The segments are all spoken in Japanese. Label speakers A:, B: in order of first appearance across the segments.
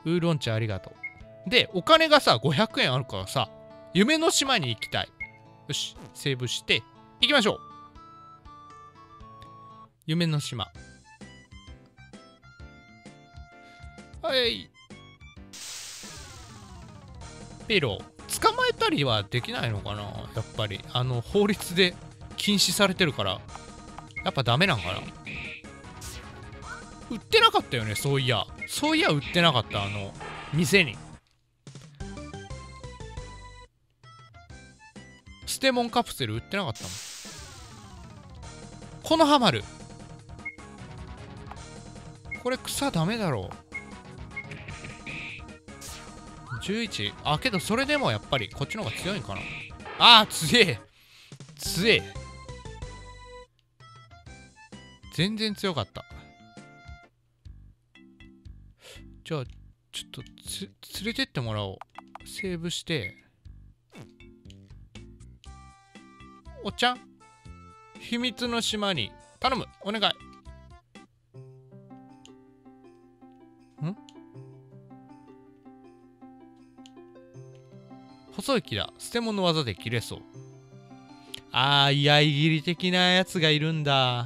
A: ウーロン茶ありがとう。で、お金がさ、500円あるからさ、夢の島に行きたい。よし、セーブして、行きましょう。夢の島。はい。ペロ、捕まえたりはできないのかな、やっぱり。法律で禁止されてるから、やっぱダメなんかな。売ってなかったよね、そういや。そういや、売ってなかった、店に。ステモンカプセル売ってなかったもん。このハマる。これ草ダメだろう。11。あ、けどそれでもやっぱりこっちの方が強いんかな。あー、強え。強え。全然強かった。じゃあ、ちょっと連れてってもらおう。セーブして。おっちゃん、秘密の島に頼む。お願い。細い木だ。捨て物の技で切れそう。あー、居合切り的なやつがいるんだ。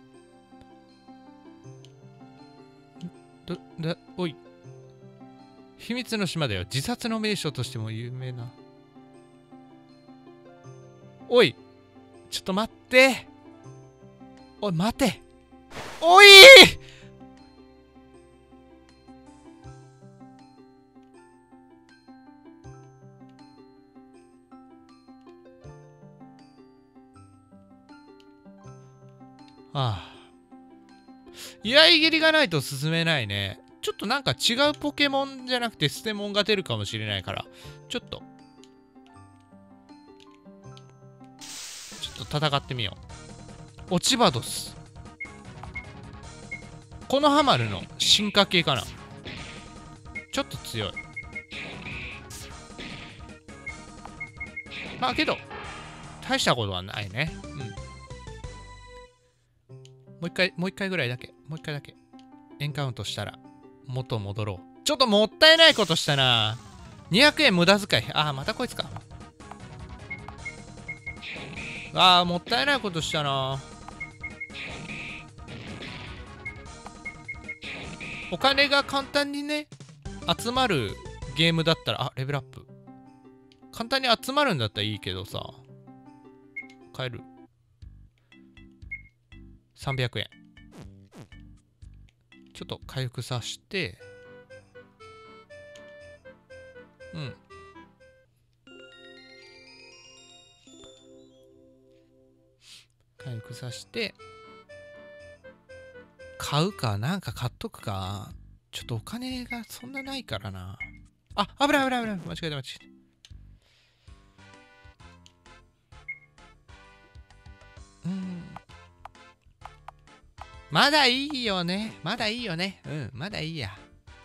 A: おい。秘密の島だよ。自殺の名所としても有名な。おい。ちょっと待って。おい、待て。おいああ。居合切りがないと進めないね。ちょっとなんか違うポケモンじゃなくてステモンが出るかもしれないから、ちょっと戦ってみよう。落ち葉ドス。このハマるの進化系かな。ちょっと強い。まあけど、大したことはないね。うん。もう一回ぐらいだけ。もう一回だけ。エンカウントしたら、元戻ろう。ちょっともったいないことしたな。200円無駄遣い。ああ、またこいつか。ああ、もったいないことしたな。お金が簡単にね、集まるゲームだったら、あ、レベルアップ。簡単に集まるんだったらいいけどさ。買える。300円。ちょっと回復させて、うん。回復させて、買うか、なんか買っとくか。ちょっとお金がそんなないからな。あ、危ない危ない危ない。間違えた間違えた。まだいいよね。まだいいよね。うん、まだいいや。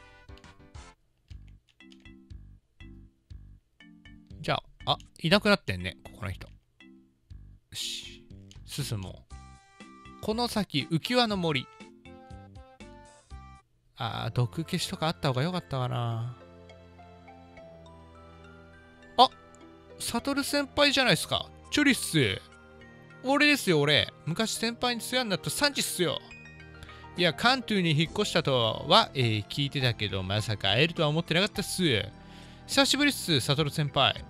A: じゃあ、あ、いなくなってんね。ここの人。よし。進もう。この先、浮輪の森。あー、毒消しとかあった方がよかったかな。あ、サトル先輩じゃないですか。チョリッス。俺ですよ、俺。昔先輩に世話になったサンチっすよ。いや、カントゥに引っ越したとは、聞いてたけど、まさか会えるとは思ってなかったっす。久しぶりっす、サトル先輩。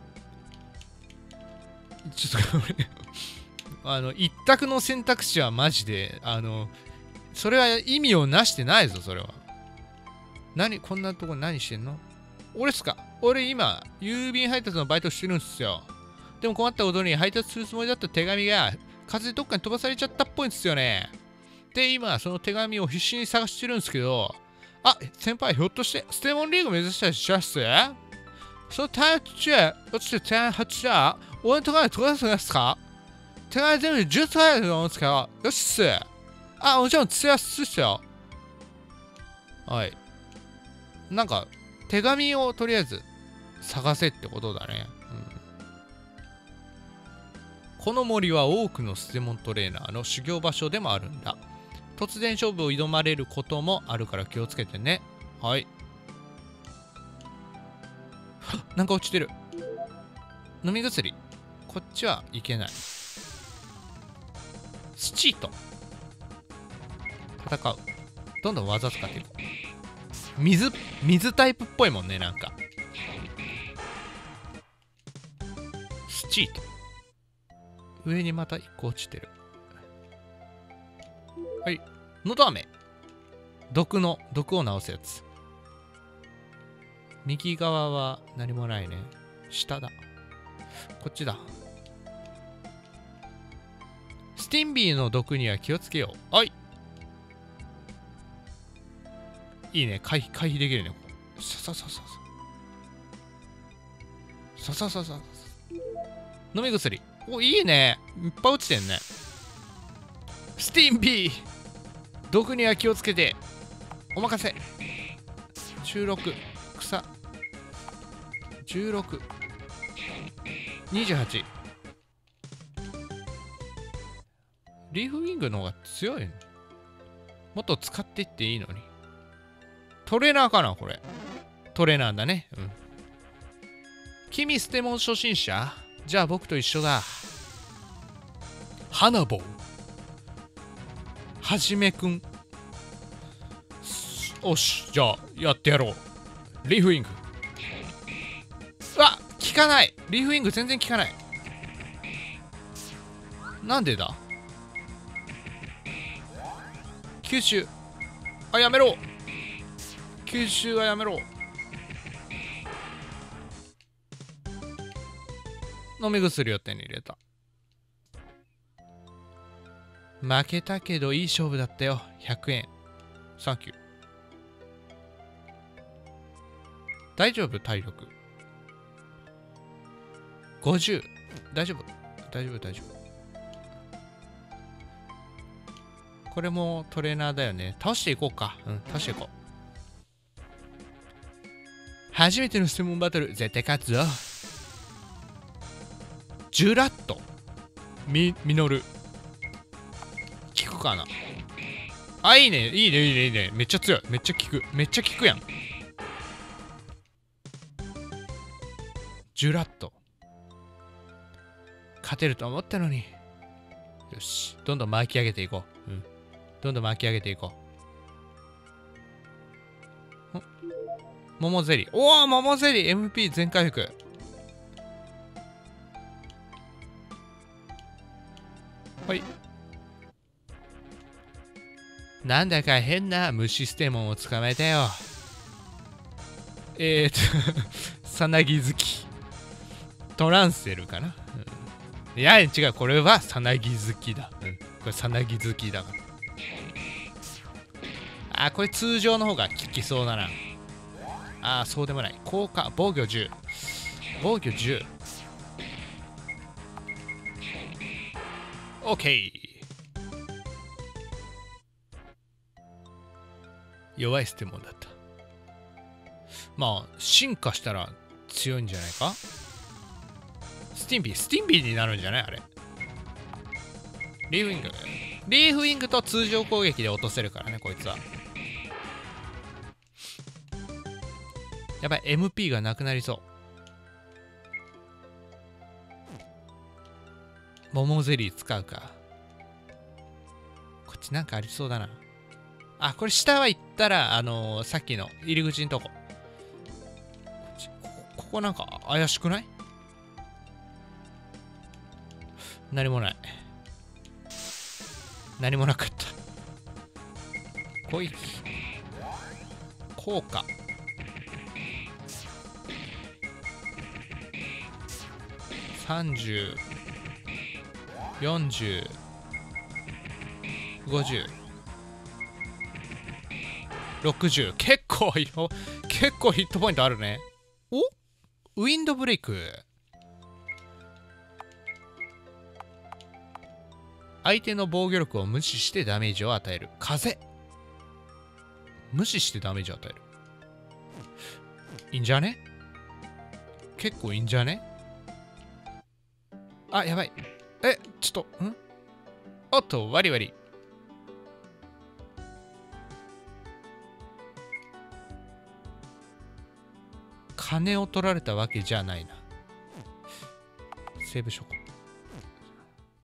A: ちょっと俺一択の選択肢はマジで、それは意味をなしてないぞ、それは。こんなとこ何してんの？俺っすか？俺今、郵便配達のバイトしてるんすよ。でも困ったことに配達するつもりだった手紙が、風でどっかに飛ばされちゃったっぽいんですよね。で、今、その手紙を必死に探してるんですけど、あ、先輩、ひょっとして、ステモンリーグ目指したりします？そのタイプ中、落ちて手紙発した俺のところに届けてください。手紙全部で10歳あると思うんですけど、よしっす。あ、もちろん、つやっすよ。はい。なんか、手紙をとりあえず探せってことだね。この森は多くのステモントレーナーの修行場所でもあるんだ。突然勝負を挑まれることもあるから気をつけてね。はい。 なんか落ちてる。飲み薬。こっちはいけない。スチート。戦う。どんどん技使っていこう。水タイプっぽいもんね、なんか。スチート。上にまた1個落ちてる。はい。のど飴。毒を治すやつ。右側は何もないね。下だ。こっちだ。スティンビーの毒には気をつけよう。はい。いいね。回避できるね。さ。飲み薬。お、いいね。いっぱい落ちてんね。スティンビー毒には気をつけて。お任せ。16。草。16。28。リーフウィングの方が強いの。もっと使っていっていいのに。トレーナーかなこれ。トレーナーだね。うん。君ステモン初心者？じゃあ僕と一緒だ。花棒。はじめくん。おし、じゃあやってやろう。リーフウィング。うわ、効かない。リーフウィング全然効かない。なんでだ？吸収。あ、やめろ。吸収はやめろ。飲み薬を手に入れた。負けたけどいい勝負だったよ。100円。サンキュー。大丈夫？体力。50。大丈夫。これもトレーナーだよね。倒していこうか。うん、倒していこう。初めての質問バトル、絶対勝つぞ。ジュラット。ミノル。効くかな。あ、いいね。いいね。めっちゃ強い。めっちゃ効くやん。ジュラット。勝てると思ったのに。よし。どんどん巻き上げていこう。うん。どんどん巻き上げていこう。桃ゼリー。おお、桃ゼリー MP 全回復。はい。なんだか変な虫ステモンを捕まえたよ。さなぎ好き。トランセルかな、うん、いや、違う。これはさなぎ好きだ。うん。これさなぎ好きだから。あ、これ通常の方が効きそうだな。あ、そうでもない。効果、防御10。防御10。OK。弱いステモンだった。まあ、進化したら強いんじゃないか？スティンビーになるんじゃないあれ。リーフウィングと通常攻撃で落とせるからね、こいつは。やばい、MP がなくなりそう。桃ゼリー使うか。こっちなんかありそうだな。あ、これ下は行ったら、さっきの入り口のとこ。ここなんか怪しくない？何もない。何もなかった。攻撃。効果。30、40、50、60。結構ヒットポイントあるね。お？ウィンドブレイク。相手の防御力を無視してダメージを与える。風。無視してダメージを与える。いいんじゃね？結構いいんじゃね？あ、やばい。ちょっと、おっと、ワリワリ。 金を取られたわけじゃないな。セーブしとこう。